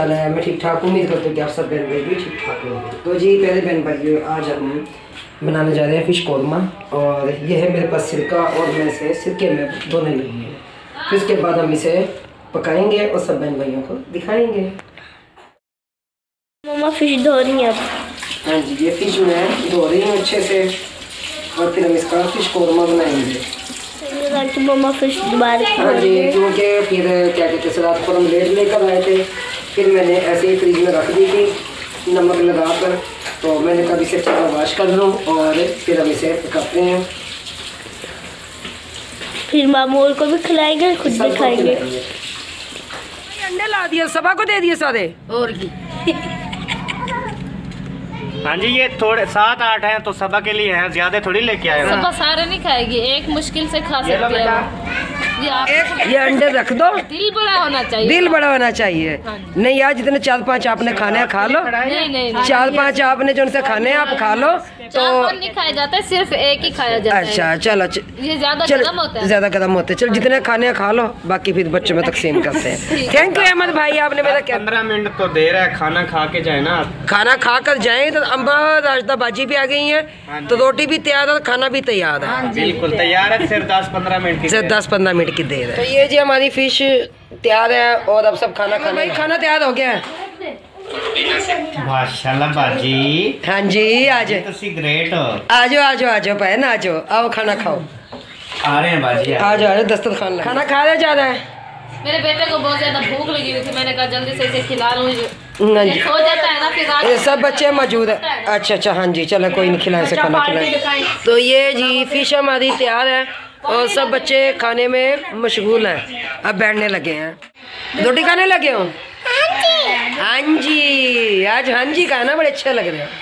हाल है? मैं ठीक ठाक, उम्मीद करता हूँ कि आप सब बहन भाई भी ठीक ठाक होंगे। तो जी प्यारे बहन भाइयों, आज हम बनाने जा रहे हैं फ़िश कौरमा। और ये है मेरे पास सिरका और मैं इसे सिरके में धोने लगी है। फिर उसके बाद हम इसे पकाएंगे और सब बहन भाइयों को दिखाएंगे। मम्मा फिश धो रही है। हाँ जी, ये फिश मैं धो रही हूँ अच्छे से और फिर हम इसका फ़िश कौरमा बनाएंगे। मम्मा फिश दोबारा। हाँ जी, क्योंकि फिर क्या कहते हैं, रात को हम लेट लेकर आए थे, फिर मैंने ऐसे ही फ्रिज में रख दी थी नमक लगा कर। तो मैंने कभी इसे अच्छा वॉश कर लूँ और फिर हम इसे पकाते हैं। फिर मामूल को भी खिलाएंगे, खुद भी खाएंगे। अंडे ला दिए, सबा को दे दिए सारे। और की हाँ जी, ये थोड़े 7-8 हैं तो सबा के लिए हैं, ज्यादा थोड़ी लेके आए। सबा सारे नहीं खाएगी, एक मुश्किल से खा सकते हैं। ये अंडे रख दो। दिल बड़ा होना चाहिए। दिल बड़ा होना चाहिए। नहीं यार, जितने 4-5 आपने खाने हैं खा लो। नहीं 4-5 आपने जो उनसे खाने हैं आप खा लो। तो 4-5 नहीं खाया जाता है, सिर्फ एक ही खाया जाता है। अच्छा चलो, ये ज्यादा गरम होता है। ज्यादा गरम होते हैं। चलो जितने खाने हैं खा लो, बाकी फिर बच्चों में तकसीम करते हैं। थैंक यू अहमद भाई, आपने मेरा 15 मिनट तो देर है, खाना खा के जाए ना। खाना खा कर जाए तो अम्बा राजदा बाजी भी आ गई है, तो रोटी भी तैयार है, खाना भी तैयार है। बिल्कुल तैयार है, सिर्फ 10-15 मिनट की, सिर्फ 10-15 मिनट की देर है। तो ये जी हमारी फिश तैयार है और अब सब खाना खाना। भाई खाना तैयार हो गया है। माशाल्लाह बाजी। हाँ जी, आज तुसी ग्रेट हो। आजो बहन, आजो आओ खाना खाओ। आ रहे हैं बाजी, आजो दस्तरखान खाना खा रहे जा रहा है। मेरे बेटे को बहुत ज्यादा भूख लगी हुई थी, मैंने कहा जल्दी से इसे खिला लूं। सो जाता है ना फिर ये सब बच्चे मौजूद है। अच्छा हाँ जी, चलो कोई नहीं, खिलाए से खाना खिलाए। तो ये जी फिश हमारी तैयार है और सब बच्चे खाने में मशगूल हैं, अब बैठने लगे हैं। रोटी खाने लगे हो? हाँ जी, आज हाँ जी खाना बड़े अच्छे लग रहे हैं।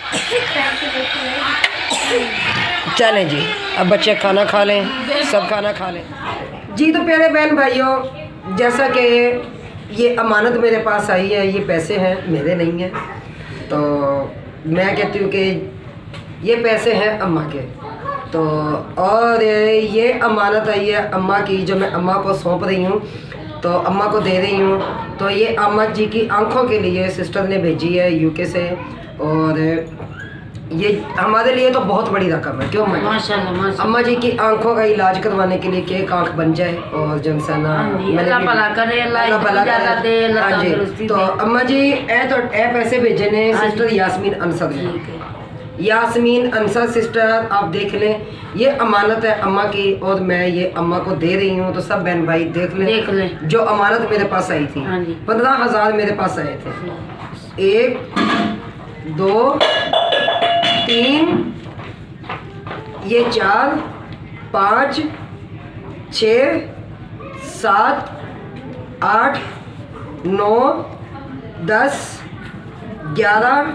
चलें जी, अब बच्चे खाना खा लें, सब खाना खा लें जी। तो प्यारे बहन भाइयों, जैसा कि ये अमानत मेरे पास आई है, ये पैसे हैं, मेरे नहीं हैं। तो मैं कहती हूँ कि ये पैसे हैं अम्मा के, तो और ये अमानत आई है अम्मा की, जो मैं अम्मा को सौंप रही हूँ, तो अम्मा को दे रही हूँ। तो ये अम्मा जी की आंखों के लिए सिस्टर ने भेजी है यूके से, और ये हमारे लिए तो बहुत बड़ी रकम है। क्यों माशाल्लाह, अम्मा जी की आंखों का इलाज करवाने के लिए कि एक आँख बन जाए और जनसना अल्लाह भला करे, अल्लाह भला करे। हाँ जी, तो अम्मा जी ए पैसे भेजे ने सिस्टर यास्मीन अंसर ने। यास्मीन अंसर सिस्टर, आप देख लें, ये अमानत है अम्मा की और मैं ये अम्मा को दे रही हूँ। तो सब बहन भाई देख लें जो अमानत मेरे पास आई थी। 15,000 मेरे पास आए थे। 1 2 3 ये 4 5 6 7 8 9 10 11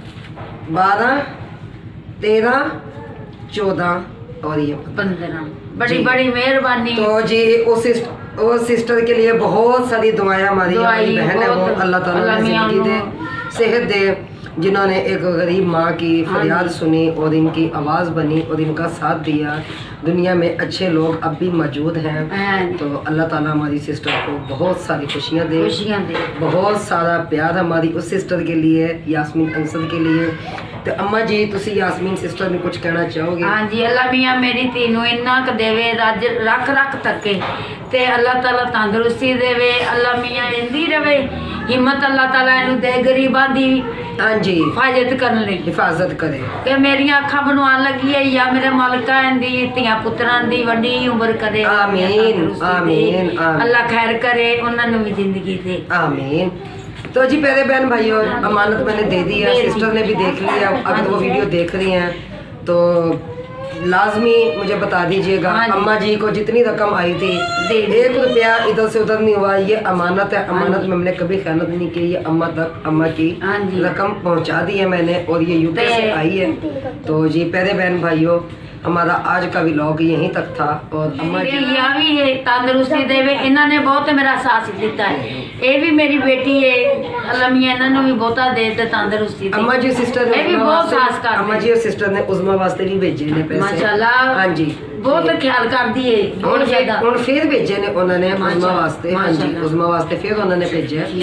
12 13 14 और ये 15। बड़ी मेहरबानी। तो जी उस सिस्टर के लिए बहुत सारी दुआएं हमारी बहन है, वो अल्लाह ताला जिंदगी दे, सेहत दे, जिन्होंने एक गरीब माँ की फरियाद सुनी और इनकी आवाज़ बनी और इनका साथ दिया। दुनिया में अच्छे लोग अब भी मौजूद हैं। तो अल्लाह ताला हमारी सिस्टर को बहुत सारी खुशियाँ दे, बहुत सारा प्यार हमारी उस सिस्टर के लिए, यास्मीन अंसर के लिए। तो अम्मा जी, तुसी यास्मीन सिस्टर में कुछ कहना चाहोगे? हाँ जी, अल्लाह मियाँ मेरी तीनों इन्ना क देवे, रख तके ते अल्लाह ताला तंदुरुस्ती देवे, अल्लाह मियाँ इंदी रवे, हिम्मत अल्लाह ताला इनू दे, गरीबां दी हाँ जी हिफाजत करे कि मेरिया अखा बनवान लगी है, या मेरे मालिका इंदी धियां पुत्रां दी वड्डी उम्र करे। आमीन आमीन। अल्लाह खैर करे, उन्होंने भी जिंदगी दे। आमीन। तो जी प्यारे बहन भाइयों, अमानत मैंने दे दी है, सिस्टर ने भी देख लिया। अगर वो वीडियो देख रही हैं तो लाजमी मुझे बता दीजिएगा। अम्मा जी को जितनी रकम आई थी, 1 रुपया इधर से उधर नहीं हुआ। ये अमानत है, अमानत में हमने कभी खयानत नहीं की। ये अम्मा तक अम्मा की रकम पहुंचा दी है मैंने, और ये यूके से आई है। तो जी प्यारे बहन भाइयों, हमारा आज का व्लॉग यहीं तक था। और अम्मा जी भी तंदुरुस्ती देवे, इन्होंने बहुत मेरा साथ दिता है। ये भी मेरी बेटी है, अल्लाह मियां इन्होंने भी बहुता दे ते तंदुरुस्ती। अम्मा जी सिस्टर ने भी बहुत साथ कर, अम्मा जी और सिस्टर ने उज़मा वास्ते भी भेजे ने पैसे माशाल्लाह। हाँ जी, बहुत ख्याल करती है, बहुत ज्यादा। फिर भेजे ने उन्होंने उज़मा वास्ते। हाँ जी, उज़मा वास्ते फिर उन्होंने भेजे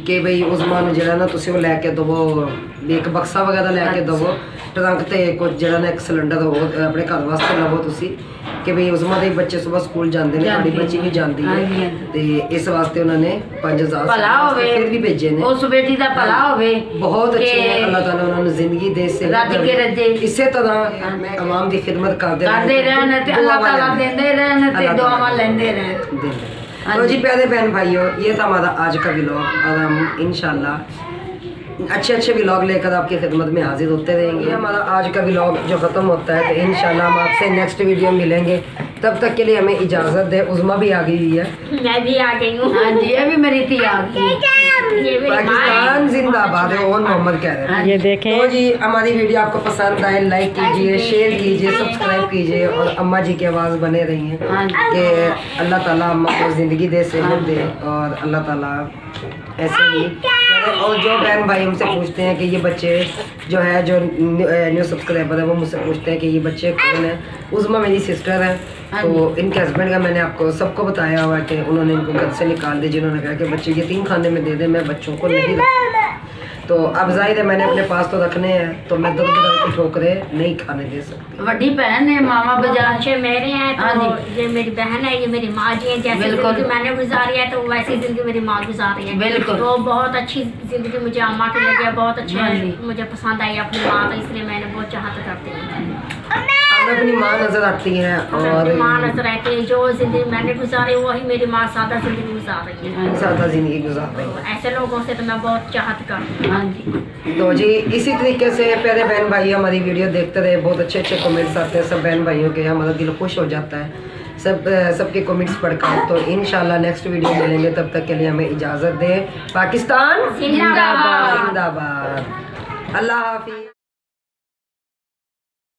ਕਿ ਬਈ ਉਸਮਾਨ ਨੂੰ ਜਿਹੜਾ ਨਾ ਤੁਸੀਂ ਉਹ ਲੈ ਕੇ ਦਵੋ, ਇੱਕ ਬਕਸਾ ਵਗੈਰਾ ਲੈ ਕੇ ਦਵੋ, ਟਰੰਕ ਤੇ ਕੁਝ ਜਿਹੜਾ ਨਾ ਇੱਕ ਸਿਲੰਡਰ ਉਹ ਆਪਣੇ ਘਰ ਵਾਸਤੇ ਲਵੋ ਤੁਸੀਂ, ਕਿ ਬਈ ਉਸਮਾਨ ਦੇ ਬੱਚੇ ਸਵੇਰ ਸਕੂਲ ਜਾਂਦੇ ਨੇ, ਤੁਹਾਡੀ ਬੱਚੀ ਵੀ ਜਾਂਦੀ ਹੈ, ਤੇ ਇਸ ਵਾਸਤੇ ਉਹਨਾਂ ਨੇ 5000 ਭਲਾ ਹੋਵੇ ਫਿਰ ਵੀ ਭੇਜੇ ਨੇ। ਉਸ ਬੇਟੀ ਦਾ ਭਲਾ ਹੋਵੇ, ਬਹੁਤ ਅੱਛੇ ਨੇ, ਅੱਲਾਹ ਤਾਲਾ ਉਹਨਾਂ ਨੂੰ ਜ਼ਿੰਦਗੀ ਦੇ ਸੇ ਰੱਜ ਕੇ ਰੱਜੇ, ਇਸੇ ਤਰ੍ਹਾਂ ਮੈਂ ਆਵਾਮ ਦੀ ਖਿਦਮਤ ਕਰਦੇ ਰਹਿਣ ਤੇ ਅੱਲਾਹ ताला देते रहने ते दुआवां लेंदे रहन। तो जी प्यारे बहन भाइयों, ये था हमारा आज का व्लॉग और हम इंशाल्लाह अच्छे व्लॉग लेकर आपकी खिदमत में हाजिर होते रहेंगे। हमारा आज का व्लॉग जो ख़त्म होता है तो इंशाल्लाह हम आपसे नेक्स्ट वीडियो में मिलेंगे। तब तक के लिए हमें इजाज़त दे। उज़मा भी आ गई हुई है, मैं भी आ गई हूँ। हाँ जी, ये भी मेरी थी आ गई। पाकिस्तान जिंदाबाद है, और मोहम्मद कह रहे हैं। ये देखें तो जी हमारी वीडियो आपको पसंद आए, लाइक कीजिए, शेयर कीजिए, सब्सक्राइब कीजिए और अम्मा जी की आवाज़ बने रहिए कि अल्लाह ताला अम्मा को ज़िंदगी दे, सेहत दे और अल्लाह ताला ऐसे ही। और जो बहन भाई हमसे पूछते हैं कि ये बच्चे जो है, जो न्यू सब्सक्राइबर है, वो मुझसे पूछते हैं कि ये बच्चे कौन है। उज़मा मेरी सिस्टर है, तो इनके हस्बैंड का मैंने आपको सबको बताया हुआ है कि उन्होंने इनको घर से निकाल दिया, जिन्होंने कहा कि बच्चे यतीम खाने में दे दे, मैं बच्चों को नहीं रखता। तो अब जाहिर है मैंने अपने पास तो रखने हैं, तो मैं दर बदर की ठोकरे नहीं खाने दे सकती। वड्डी बहन है, मामा बाजार बच्चे मेरे हैं, तो ये मेरी बहन है, ये मेरी माँ जी है। जैसे जिंदगी मैंने गुजारी है तो वैसी जिंदगी मेरी माँ गुजारी है। बिल्कुल। तो बहुत अच्छी जिंदगी मुझे अम्मा की लगी है, बहुत अच्छी मुझे पसंद आई अपनी माँ, तो इसलिए मैंने बहुत चाहत करती हूँ। हमें अपनी माँ नजर आती है और माँ नजर आती है, जो जिंदगी मैंने गुजारी वही मेरी माँ सादा जिंदगी गुजार रही है, सादा जिंदगी गुजार रही है। ऐसे लोगों से तो मैं बहुत चाहत करती हूँ। हाँ जी। तो जी इसी तरीके से प्यारे बहन भाई हमारी वीडियो देखते रहे, बहुत अच्छे कमेंट्स आते हैं सब बहन भाइयों के, हमारा दिल खुश हो जाता है सबके कमेंट्स पढ़कर। तो इंशाल्लाह नेक्स्ट वीडियो मिलेंगे, तब तक के लिए हमें इजाज़त दें। पाकिस्तान जिंदाबाद। जिंदाबाद। अल्लाह हाफिज़।